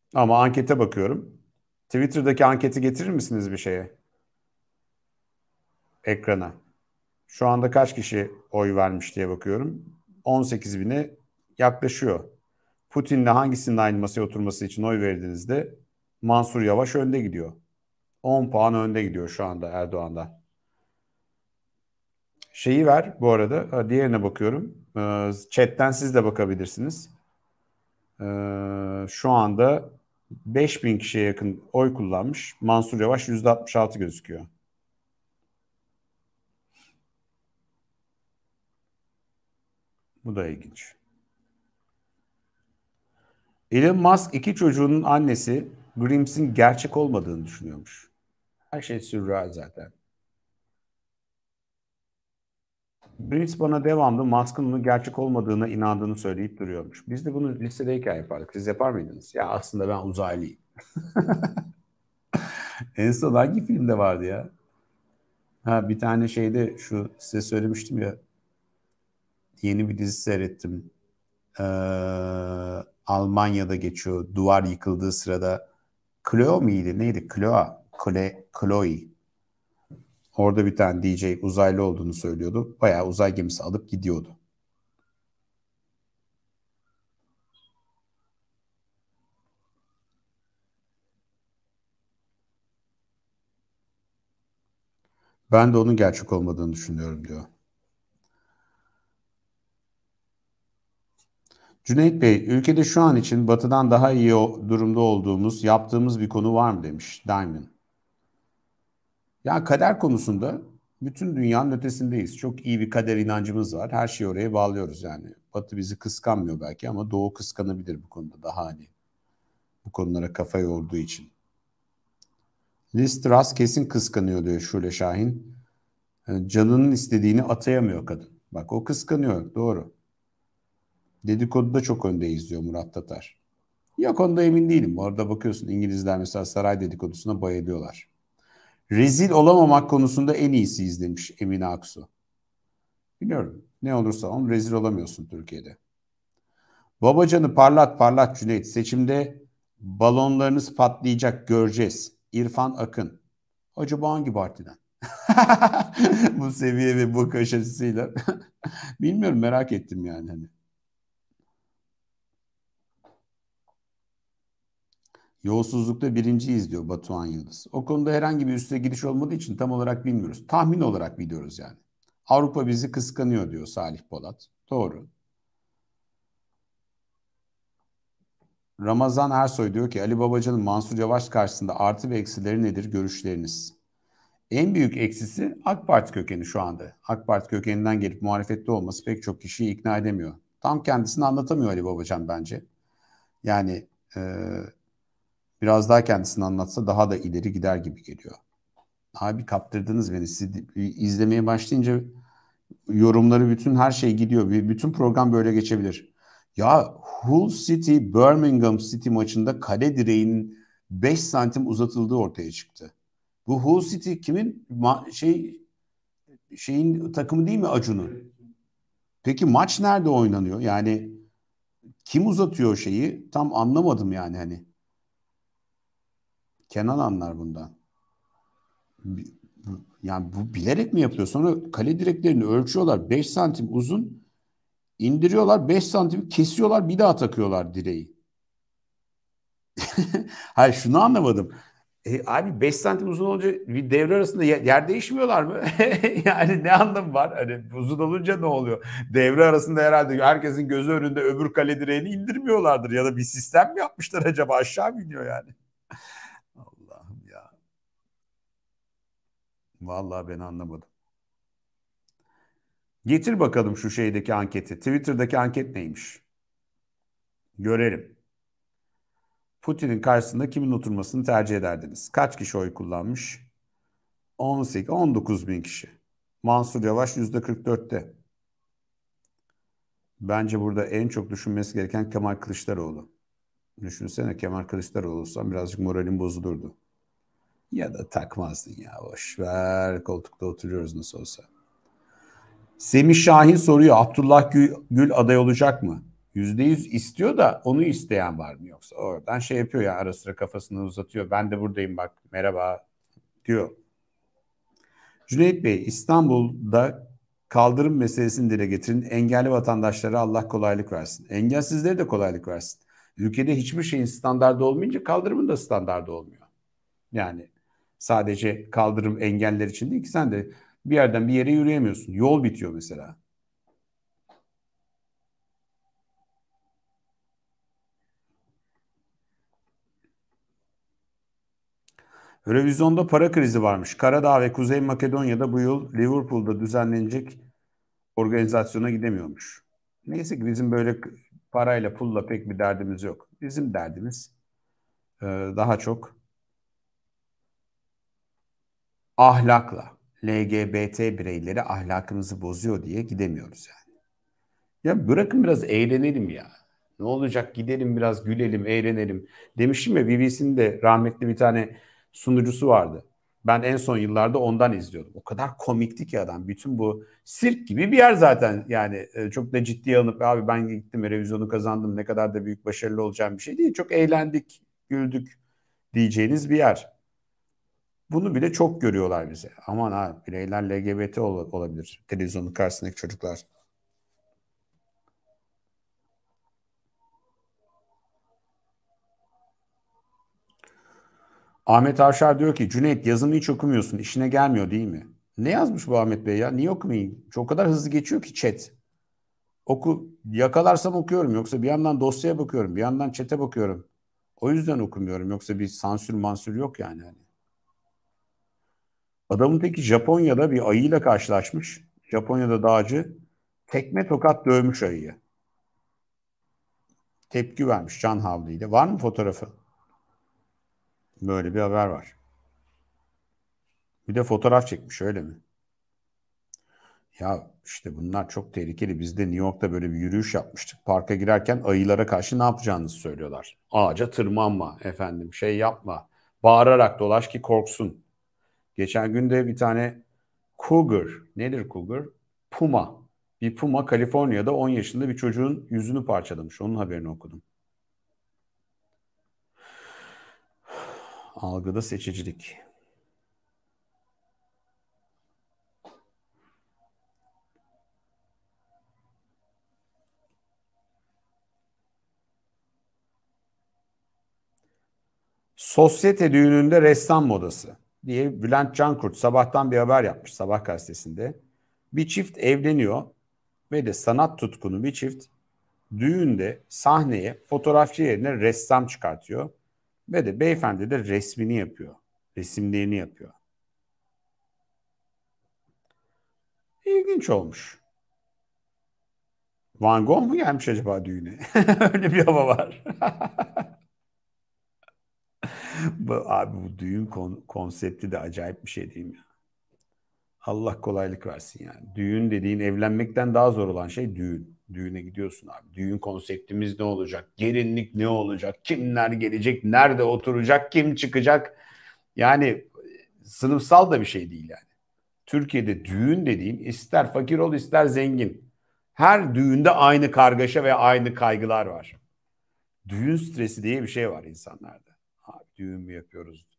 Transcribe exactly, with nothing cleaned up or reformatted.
Ama ankete bakıyorum. Twitter'daki anketi getirir misiniz bir şeye? Ekrana. Şu anda kaç kişi oy vermiş diye bakıyorum. on sekiz bine yaklaşıyor. Putin'le hangisinin aynı masaya oturması için oy verdiğinizde Mansur Yavaş önde gidiyor. on puan önde gidiyor şu anda Erdoğan'dan. Şeyi ver bu arada. Diğerine bakıyorum. Ee, Chat'ten siz de bakabilirsiniz. Ee, şu anda beş bin kişiye yakın oy kullanmış. Mansur Yavaş yüzde altmış altı gözüküyor. Bu da ilginç. Elon Musk iki çocuğunun annesi Grims'in gerçek olmadığını düşünüyormuş. Her şey sürreal zaten. Grims bana devamlı Musk'ın bunun gerçek olmadığına inandığını söyleyip duruyormuş. Biz de bunu lisedeyken yapardık. Siz yapar mıydınız? Ya aslında ben uzaylıyım. En son hangi filmde vardı ya? Ha, bir tane şeyde şu size söylemiştim ya, yeni bir dizi seyrettim. Ee, Almanya'da geçiyor. Duvar yıkıldığı sırada Chloe miydi? Neydi? Chloe. Chloe. Chloe. Orada bir tane D J uzaylı olduğunu söylüyordu. Bayağı uzay gemisi alıp gidiyordu. Ben de onun gerçek olmadığını düşünüyorum diyor. Cüneyt Bey, ülkede şu an için batıdan daha iyi durumda olduğumuz, yaptığımız bir konu var mı demiş Diamond. Ya kader konusunda bütün dünyanın ötesindeyiz. Çok iyi bir kader inancımız var. Her şeyi oraya bağlıyoruz yani. Batı bizi kıskanmıyor belki ama Doğu kıskanabilir bu konuda daha hani bu konulara kafa yorduğu için. Liz Truss kesin kıskanıyor diyor Şule Şahin. Yani canının istediğini atayamıyor kadın. Bak o kıskanıyor doğru. Dedikoduda çok öndeyiz diyor Murat Tatar. Yok onda emin değilim. Orada bakıyorsun İngilizler mesela saray dedikodusuna bayılıyorlar. Rezil olamamak konusunda en iyisiyiz demiş Emine Aksu. Biliyorum. Ne olursa on rezil olamıyorsun Türkiye'de. Babacanı parlat parlat Cüneyt. Seçimde balonlarınız patlayacak göreceğiz. İrfan Akın. Acaba hangi partiden? Bu seviye ve bu bakış açısıyla. Bilmiyorum merak ettim yani. Hani. Yolsuzlukta birinciyiz diyor Batuhan Yıldız. O konuda herhangi bir üste giriş olmadığı için tam olarak bilmiyoruz. Tahmin olarak biliyoruz yani. Avrupa bizi kıskanıyor diyor Salih Polat. Doğru. Ramazan Ersoy diyor ki Ali Babacan'ın Mansur Yavaş karşısında artı ve eksileri nedir görüşleriniz? En büyük eksisi AK Parti kökeni şu anda. AK Parti kökeninden gelip muhalefette olması pek çok kişiyi ikna edemiyor. Tam kendisini anlatamıyor Ali Babacan bence. Yani e, biraz daha kendisini anlatsa daha da ileri gider gibi geliyor. Abi kaptırdınız beni. Siz izlemeye başlayınca yorumları bütün her şey gidiyor. Bütün program böyle geçebilir. Ya Hull City Birmingham City maçında kale direğinin beş santim uzatıldığı ortaya çıktı. Bu Hull City kimin ma- şey şeyin takımı değil mi Acun'un? Peki maç nerede oynanıyor? Yani kim uzatıyor şeyi? Tam anlamadım yani hani. Kenan anlar bundan. Yani bu bilerek mi yapıyor? Sonra kale direklerini ölçüyorlar. beş santim uzun indiriyorlar. beş santim kesiyorlar. Bir daha takıyorlar direği. Hayır şunu anlamadım. E, abi beş santim uzun olunca bir devre arasında yer, yer değişmiyorlar mı? Yani ne anlamı var? Hani uzun olunca ne oluyor? Devre arasında herhalde herkesin gözü önünde öbür kale direğini indirmiyorlardır. Ya da bir sistem mi yapmışlar acaba? Aşağı mı iniyor yani? Allah'ım ya. Vallahi ben anlamadım. Getir bakalım şu şeydeki anketi. Twitter'daki anket neymiş? Görelim. Putin'in karşısında kimin oturmasını tercih ederdiniz? Kaç kişi oy kullanmış? on sekiz, on dokuz bin kişi. Mansur Yavaş yüzde kırk dörtte. Bence burada en çok düşünmesi gereken Kemal Kılıçdaroğlu. Düşünsene Kemal Kılıçdaroğlu olsam birazcık moralim bozulurdu. Ya da takmazdın ya boş ver koltukta oturuyoruz nasıl olsa. Semih Şahin soruyor Abdullah Gül, Gül aday olacak mı? yüzde yüz istiyor da onu isteyen var mı yoksa? Oradan şey yapıyor ya, ara sıra kafasını uzatıyor. Ben de buradayım bak, merhaba diyor. Cüneyt Bey, İstanbul'da kaldırım meselesini dile getirin. Engelli vatandaşlara Allah kolaylık versin. Engelsizlere de kolaylık versin. Ülkede hiçbir şeyin standardı olmayınca kaldırımın da standardı olmuyor. Yani sadece kaldırım engeller için değil ki, sen de bir yerden bir yere yürüyemiyorsun. Yol bitiyor mesela. Eurovision'da para krizi varmış. Karadağ ve Kuzey Makedonya'da bu yıl Liverpool'da düzenlenecek organizasyona gidemiyormuş. Neyse ki bizim böyle parayla pulla pek bir derdimiz yok. Bizim derdimiz e, daha çok ahlakla. L G B T bireyleri ahlakımızı bozuyor diye gidemiyoruz yani. Ya bırakın biraz eğlenelim ya. Ne olacak, gidelim biraz gülelim, eğlenelim. Demiştim ya, B B C'nin de rahmetli bir tane sunucusu vardı. Ben en son yıllarda ondan izliyordum. O kadar komikti ki adam. Bütün bu sirk gibi bir yer zaten. Yani e, çok da ciddiye alınıp abi ben gittim revizyonu kazandım, ne kadar da büyük başarılı olacağım bir şey değil. Çok eğlendik, güldük diyeceğiniz bir yer. Bunu bile çok görüyorlar bize. Aman ha, bireyler L G B T ol- olabilir. Televizyonun karşısındaki çocuklar. Ahmet Avşar diyor ki Cüneyt, yazımı hiç okumuyorsun. İşine gelmiyor değil mi? Ne yazmış bu Ahmet Bey ya? Niye okumayayım? Çok kadar hızlı geçiyor ki chat. Oku, yakalarsam okuyorum. Yoksa bir yandan dosyaya bakıyorum. Bir yandan chat'e bakıyorum. O yüzden okumuyorum. Yoksa bir sansür mansür yok yani. Hani. Adamın teki Japonya'da bir ayıyla karşılaşmış. Japonya'da dağcı tekme tokat dövmüş ayıyı. Tepki vermiş can havliyle. Var mı fotoğrafı? Böyle bir haber var. Bir de fotoğraf çekmiş, öyle mi? Ya işte bunlar çok tehlikeli. Biz de New York'ta böyle bir yürüyüş yapmıştık. Parka girerken ayılara karşı ne yapacağınızı söylüyorlar. Ağaca tırmanma efendim, şey yapma. Bağırarak dolaş ki korksun. Geçen gün de bir tane cougar, nedir cougar? Puma. Bir puma Kaliforniya'da on yaşında bir çocuğun yüzünü parçalamış. Onun haberini okudum. Algıda seçicilik. Sosyete düğününde ressam modası diye Bülent Cankurt sabahtan bir haber yapmış Sabah gazetesinde. Bir çift evleniyor ve de sanat tutkunu bir çift düğünde sahneye fotoğrafçı yerine ressam çıkartıyor ve de beyefendi de resmini yapıyor. Resimlerini yapıyor. İlginç olmuş. Van Gogh mu gelmiş acaba düğüne? Öyle bir hava var. bu, abi bu düğün kon- konsepti de acayip bir şey değil mi? Allah kolaylık versin yani. Düğün dediğin evlenmekten daha zor olan şey düğün. Düğüne gidiyorsun abi. Düğün konseptimiz ne olacak? Gelinlik ne olacak? Kimler gelecek? Nerede oturacak? Kim çıkacak? Yani sınıfsal da bir şey değil yani. Türkiye'de düğün dediğin ister fakir ol ister zengin. Her düğünde aynı kargaşa ve aynı kaygılar var. Düğün stresi diye bir şey var insanlarda. Abi düğün mü yapıyoruz?